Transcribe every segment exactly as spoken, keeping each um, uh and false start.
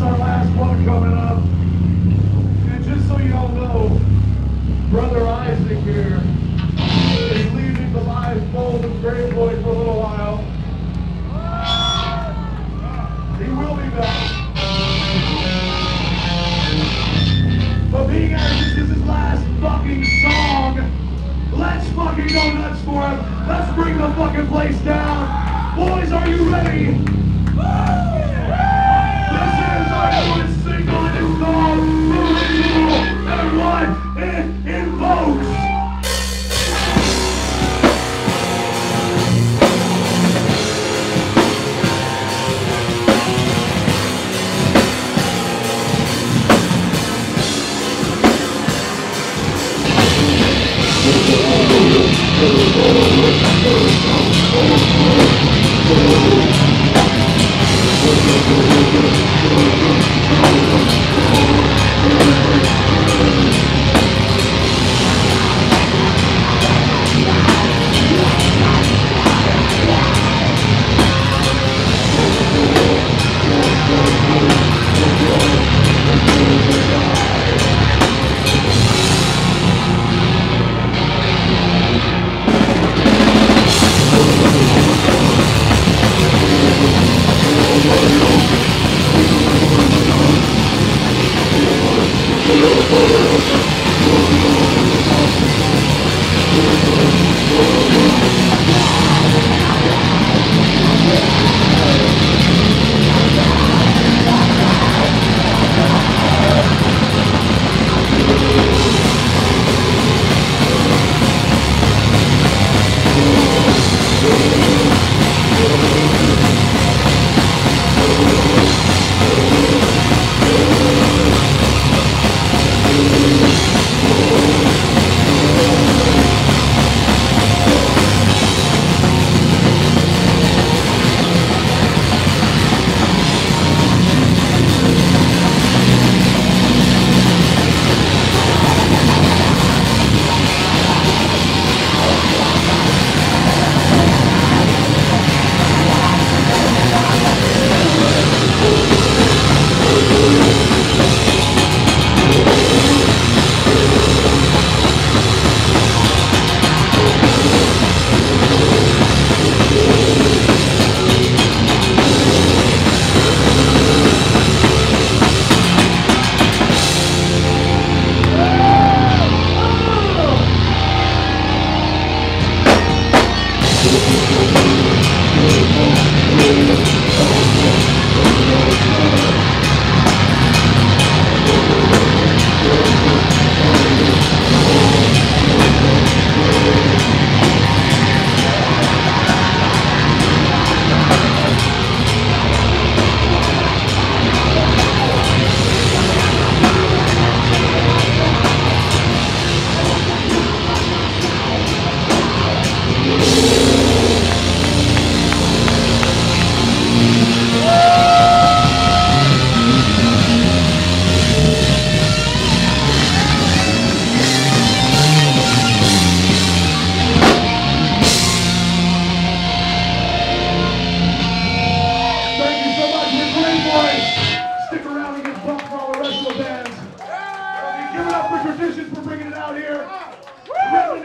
our last one coming up. And just so you all know, Brother Isaac here is leaving the live fold of Grave Boy for a little while. He will be back. But being as this is his last fucking song, let's fucking go nuts for him. Let's bring the fucking place down. Boys, are you ready? This is our newest single. It is called Original, and what it invokes.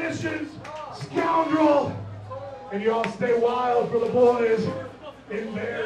And you all stay wild for the boys in there.